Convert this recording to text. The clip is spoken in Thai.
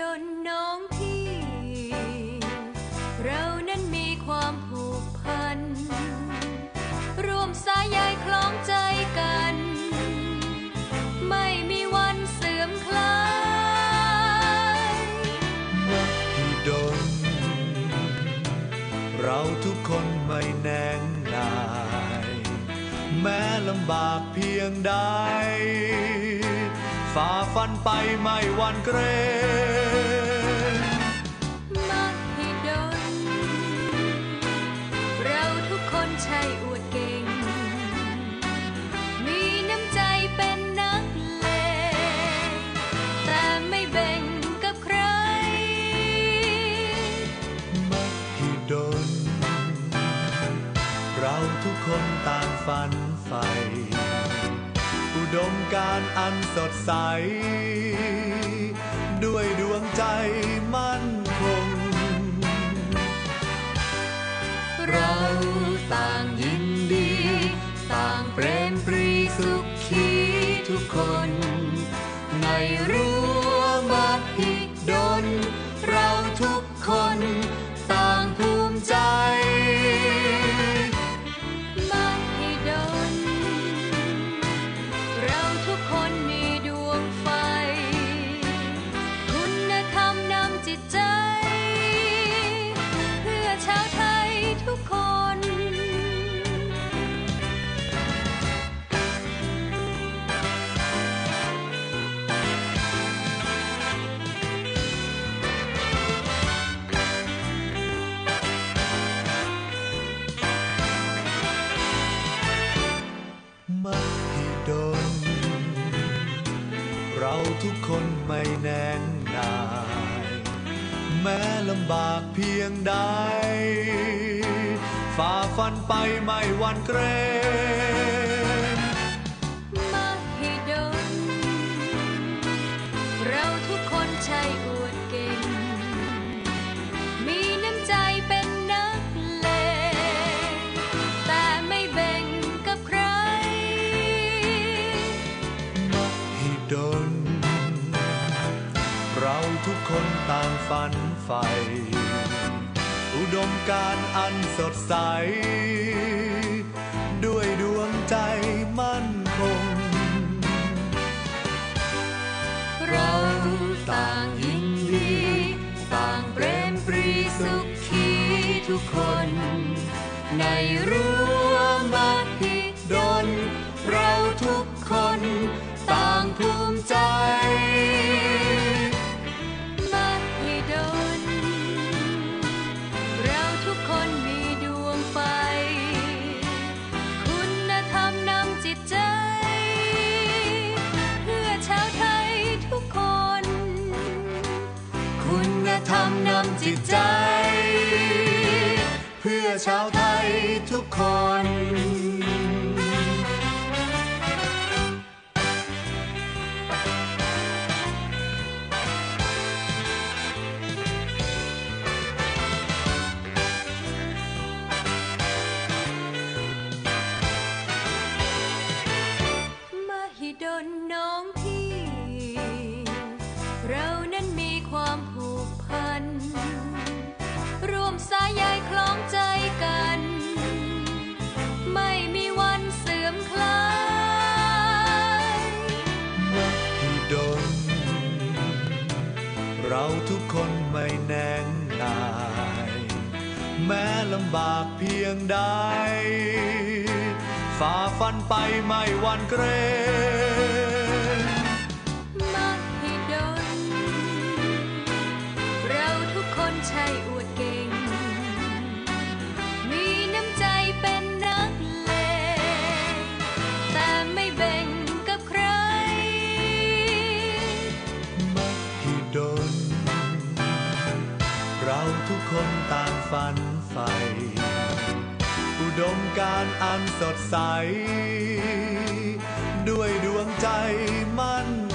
ดลน้องพี่เรานั้นมีความผูกพันร่วมสายใยคล้องใจกันไม่มีวันเสื่อมคลายมหิดลเราทุกคนไม่แน่งนายแม้ลำบากเพียงใดฝ่าฟันไปไม่หวั่นเกรงมหิดลเราทุกคนใช่อวดเก่งมีน้ำใจเป็นนักเลงแต่ไม่แบ่งกับใครมหิดลเราทุกคนต่างฝันใฝ่อุดมการณ์อันสดใสด้วยดวงใจมั่นคงเราต่างยินดีต่างเปรมปรีสุขีทุกคนในรั้วมหิดลเราทุกคนต่างภูมิใจมหิดลเราทุกคนมีดวงไฟคุณธรรมนำจิตใจเพื่อชาวไทยทุกคนมหิดลเราทุกคนไม่แน่งนายแม้ลำบากเพียงใดฝ่าฟันไปไม่หวั่นเกรงมหิดลเราทุกคนใช่อวดเก่งมีน้ำใจเป็นนักเลงแต่ไม่แบ่งกับใครมหิดลเราทุกคนต่างฝันใฝ่อุดมการณ์อันสดใสด้วยดวงใจมั่นคงเราต่างยินดีต่างเปรมปรีสุขีทุกคนในรั้วมหิดลเราทุกคนต่างภูมิใจมหิดลเราทุกคนมีดวงไฟคุณธรรมนำจิตใจเพื่อชาวไทยทุกคนคุณธรรมนำจิตใจเพื่อชาวไทยทุกคนมหิดลน้องพี่เรานั้นมีความผูกพันร่วมสายใยคล้องใจกันไม่มีวันเสื่อมคลายมหิดลเราทุกคนไม่แน่งนายแม้ลำบากเพียงใดฝ่าฟันไปไม่หวั่นเกรงมหิดลเราทุกคนใช่อวดเก่งมีน้ำใจเป็นนักเลงแต่ไม่แบ่งกับใครมหิดลเราทุกคนต่างฝันใฝ่อุดมการณ์อันสดใสด้วยดวงใจมั่น